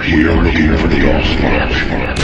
We are here for the onslaught.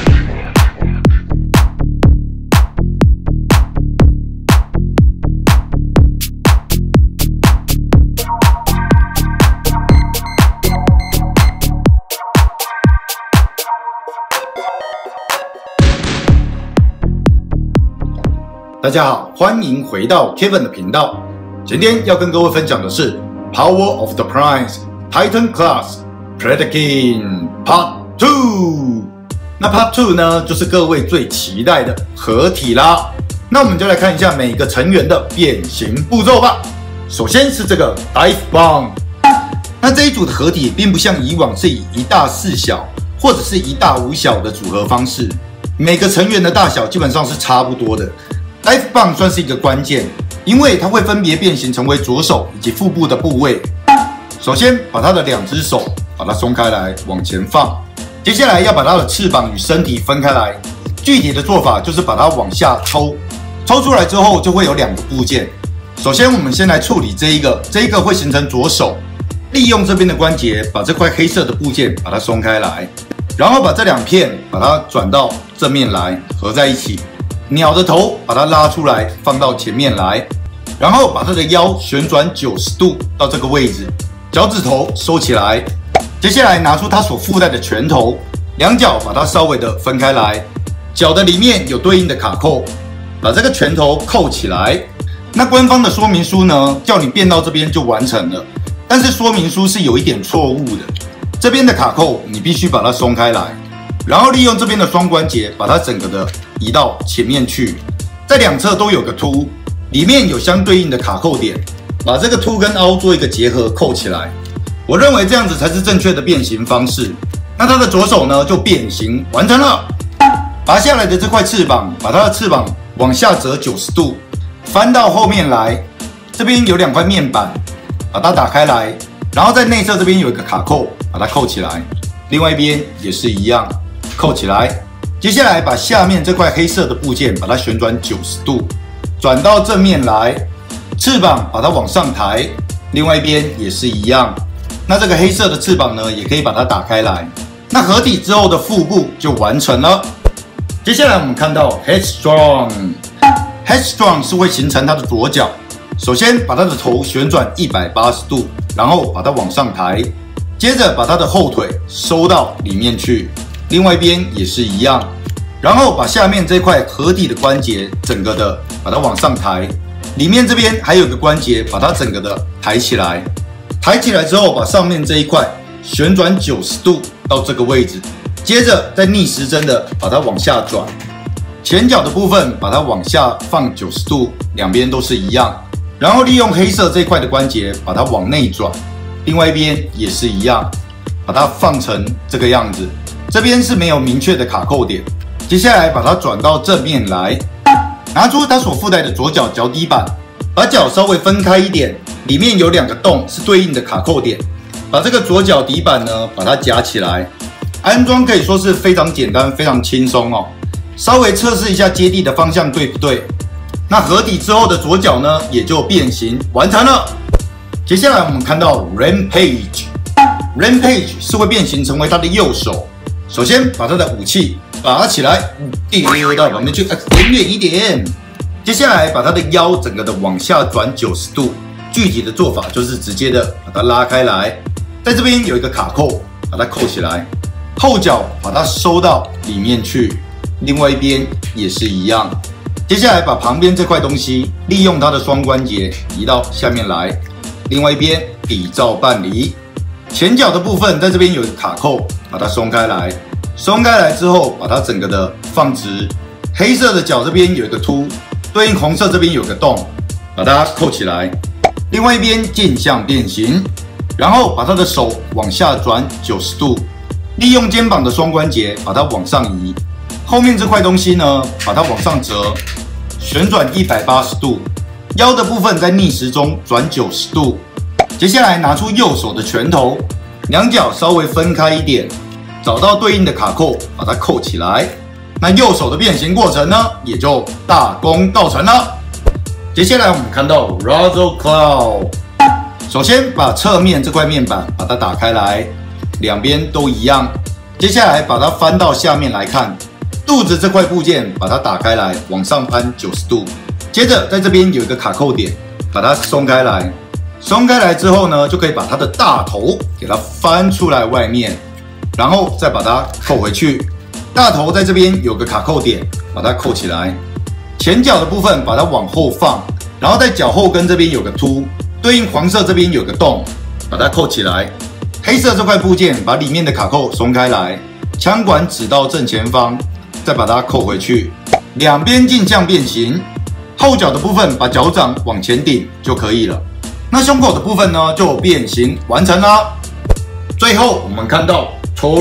大家好，欢迎回到 Kevin 的频道。今天要跟各位分享的是 Power of the Primes Titan Class Predaking Part 2。那 Part 2呢，就是各位最期待的合体啦。那我们就来看一下每个成员的变形步骤吧。首先是这个 Dive Bomb。那这一组的合体并不像以往是以1大4小或者是1大5小的组合方式，每个成员的大小基本上是差不多的。Dive Bomb 算是一个关键，因为它会分别变形成为左手以及腹部的部位。首先把它的2只手把它松开来往前放，接下来要把它的翅膀与身体分开来。具体的做法就是把它往下抽，抽出来之后就会有2个部件。首先我们先来处理这一个会形成左手，利用这边的关节把这块黑色的部件把它松开来，然后把这2片把它转到正面来合在一起。鸟的头把它拉出来放到前面来，然后把它的腰旋转90度到这个位置，脚趾头收起来。接下来拿出它所附带的拳头，2脚把它稍微的分开来，脚的里面有对应的卡扣，把这个拳头扣起来。那官方的说明书呢，叫你变到这边就完成了，但是说明书是有一点错误的。这边的卡扣你必须把它松开来，然后利用这边的双关节把它整个的移到前面去，在2侧都有个凸，里面有相对应的卡扣点，把这个凸跟凹做一个结合扣起来。我认为这样子才是正确的变形方式。那它的左手呢就变形完成了。拔下来的这块翅膀，把它的翅膀往下折90度，翻到后面来，这边有2块面板，把它打开来，然后在内侧这边有一个卡扣，把它扣起来，另外一边也是一样扣起来。接下来把下面这块黑色的部件把它旋转90度，转到正面来，翅膀把它往上抬，另外一边也是一样。那这个黑色的翅膀呢，也可以把它打开来。那合体之后的腹部就完成了。接下来我们看到 Headstrong 是会形成它的左脚。首先把它的头旋转180度，然后把它往上抬，接着把它的后腿收到里面去。另外一边也是一样，然后把下面这块合体的关节整个的把它往上抬，里面这边还有个关节把它整个的抬起来。抬起来之后，把上面这一块旋转90度到这个位置，接着再逆时针的把它往下转。前脚的部分把它往下放90度，两边都是一样，然后利用黑色这一块的关节把它往内转，另外一边也是一样，把它放成这个样子。这边是没有明确的卡扣点。接下来把它转到正面来，拿出它所附带的左脚脚底板，把脚稍微分开一点，里面有2个洞是对应的卡扣点，把这个左脚底板呢把它夹起来。安装可以说是非常简单，非常轻松哦。稍微测试一下接地的方向对不对？那合体之后的左脚呢也就变形完成了。接下来我们看到 Rampage 是会变形成为它的右手。首先把它的武器拔起来，丢到旁边去，离远一点。接下来把它的腰整个的往下转90度，具体的做法就是直接的把它拉开来，在这边有一个卡扣，把它扣起来，后脚把它收到里面去，另外一边也是一样。接下来把旁边这块东西利用它的双关节移到下面来，另外一边比照办理。前脚的部分在这边有一个卡扣，把它松开来，松开来之后把它整个的放直。黑色的脚这边有一个凸，对应红色这边有个洞，把它扣起来。另外一边镜像变形，然后把它的手往下转90度，利用肩膀的双关节把它往上移。后面这块东西呢，把它往上折，旋转180度，腰的部分在逆时钟转90度。接下来拿出右手的拳头，2脚稍微分开一点，找到对应的卡扣，把它扣起来。那右手的变形过程呢，也就大功告成了。接下来我们看到 Razzle Cloud， 首先把侧面这块面板把它打开来， 两边都一样。接下来把它翻到下面来看，肚子这块部件把它打开来，往上翻90度。接着在这边有一个卡扣点，把它松开来。松开来之后呢，就可以把它的大头给它翻出来外面，然后再把它扣回去。大头在这边有个卡扣点，把它扣起来。前脚的部分把它往后放，然后在脚后跟这边有个凸，对应黄色这边有个洞，把它扣起来。黑色这块部件把里面的卡扣松开来，枪管指到正前方，再把它扣回去。两边镜像变形。后脚的部分把脚掌往前顶就可以了。那胸口的部分呢，就变形完成啦。最后我们看到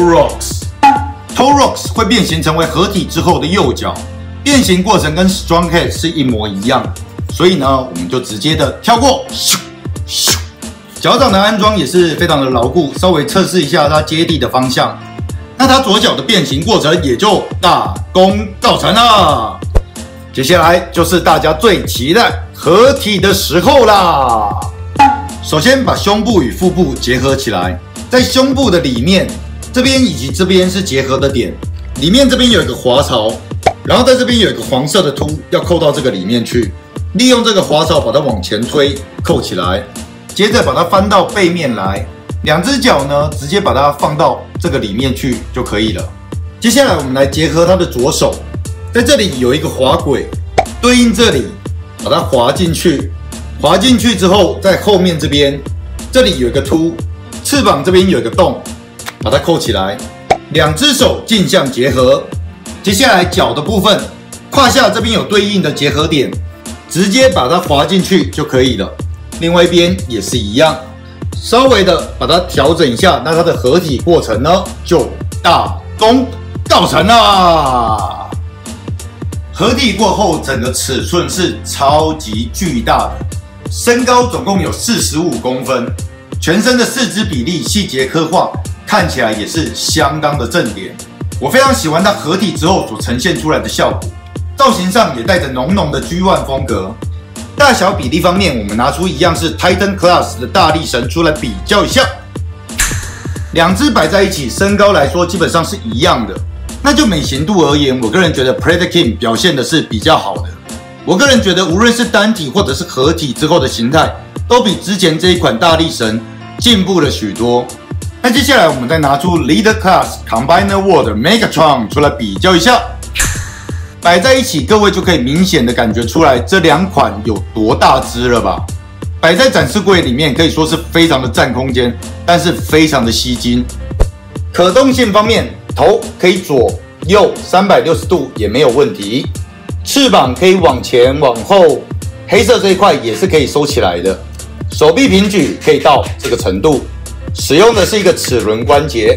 Torox 会变形成为合体之后的右脚，变形过程跟 Stronghead 是一模一样，所以呢，我们就直接的跳过。脚掌的安装也是非常的牢固，稍微测试一下它接地的方向。那它左脚的变形过程也就大功告成了。接下来就是大家最期待合体的时候啦。首先把胸部与腹部结合起来，在胸部的里面这边以及这边是结合的点，里面这边有一个滑槽，然后在这边有一个黄色的凸，要扣到这个里面去，利用这个滑槽把它往前推，扣起来，接着把它翻到背面来，两只脚呢直接把它放到这个里面去就可以了。接下来我们来结合它的左手，在这里有一个滑轨，对应这里把它滑进去。滑进去之后，在后面这边，这里有一个凸，翅膀这边有一个洞，把它扣起来。两只手镜像结合。接下来脚的部分，胯下这边有对应的结合点，直接把它滑进去就可以了。另外一边也是一样，稍微的把它调整一下，那它的合体过程呢，就大功告成啦。合体过后，整个尺寸是超级巨大的。身高总共有45公分，全身的四肢比例细节刻画，看起来也是相当的正点。我非常喜欢它合体之后所呈现出来的效果，造型上也带着浓浓的 G1 风格。大小比例方面，我们拿出一样是 Titan Class 的大力神出来比较一下，两只摆在一起，身高来说基本上是一样的。那就美型度而言，我个人觉得 Predator King 表现的是比较好的。我个人觉得，无论是单体或者是合体之后的形态，都比之前这一款大力神进步了许多。那接下来我们再拿出 Leader Class Combiner World Megatron 出来比较一下，摆在一起，各位就可以明显的感觉出来这两款有多大只了吧？摆在展示柜里面可以说是非常的占空间，但是非常的吸睛。可动性方面，头可以左右360度也没有问题。翅膀可以往前往后，黑色这一块也是可以收起来的。手臂平举可以到这个程度，使用的是一个齿轮关节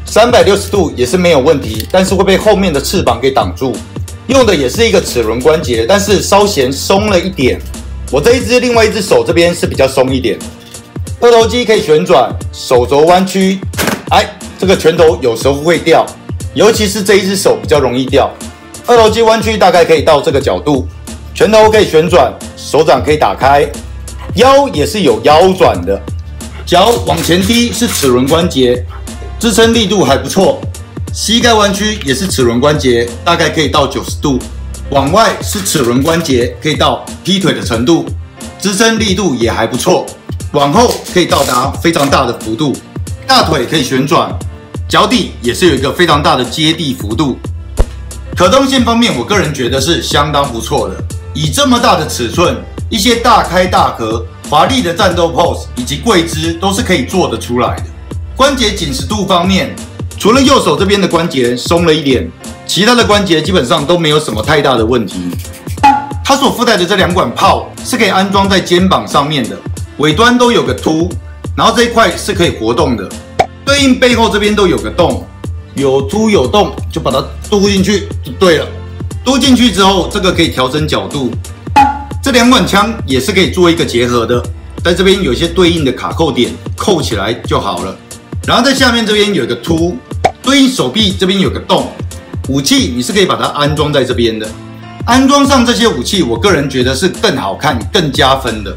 ，360度也是没有问题，但是会被后面的翅膀给挡住。用的也是一个齿轮关节，但是稍嫌松了一点。我这一只另外一只手这边是比较松一点。二头肌可以旋转，手肘弯曲，这个拳头有时候会掉，尤其是这一只手比较容易掉。二头肌弯曲大概可以到这个角度，拳头可以旋转，手掌可以打开，腰也是有腰转的，脚往前低是齿轮关节，支撑力度还不错。膝盖弯曲也是齿轮关节，大概可以到90度，往外是齿轮关节，可以到劈腿的程度，支撑力度也还不错，往后可以到达非常大的幅度，大腿可以旋转，脚底也是有一个非常大的接地幅度。可动性方面，我个人觉得是相当不错的。以这么大的尺寸，一些大开大合、华丽的战斗 pose 以及跪姿都是可以做得出来的。关节紧实度方面，除了右手这边的关节松了一点，其他的关节基本上都没有什么太大的问题。它所附带的这两管炮是可以安装在肩膀上面的，尾端都有个凸，然后这一块是可以活动的，对应背后这边都有个洞。有凸有洞，就把它嘟进去就对了。嘟进去之后，这个可以调整角度。这两管枪也是可以做一个结合的，在这边有一些对应的卡扣点，扣起来就好了。然后在下面这边有一个凸，对应手臂这边有个洞。武器你是可以把它安装在这边的。安装上这些武器，我个人觉得是更好看、更加分的。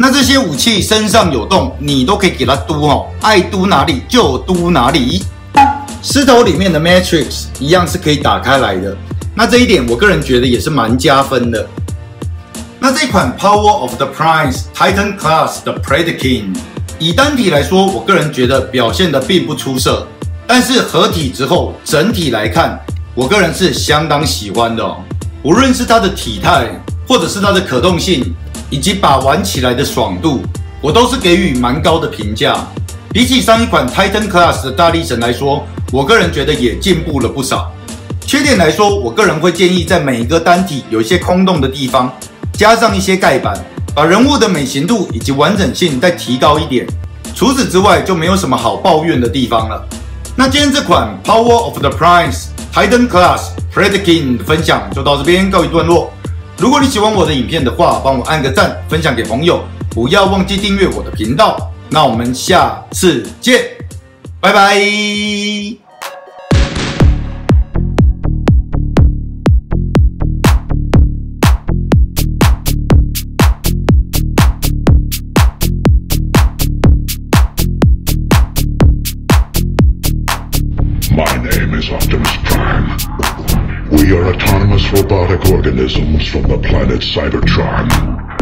那这些武器身上有洞，你都可以给它嘟哦，爱嘟哪里就嘟哪里。狮头里面的 Matrix 一样是可以打开来的，那这一点我个人觉得也是蛮加分的。那这款 Power of the Prince Titan Class 的 Predaking， 以单体来说，我个人觉得表现的并不出色，但是合体之后整体来看，我个人是相当喜欢的哦。无论是它的体态，或者是它的可动性，以及把玩起来的爽度，我都是给予蛮高的评价。比起上一款 Titan Class 的大力神来说，我个人觉得也进步了不少。缺点来说，我个人会建议在每一个单体有一些空洞的地方，加上一些盖板，把人物的美型度以及完整性再提高一点。除此之外，就没有什么好抱怨的地方了。那今天这款 Power of the Prince Titan Class Predaking 的分享就到这边告一段落。如果你喜欢我的影片的话，帮我按个赞，分享给朋友，不要忘记订阅我的频道。那我们下次见，拜拜。 My name is Optimus Prime. We are autonomous robotic organisms from the planet Cybertron.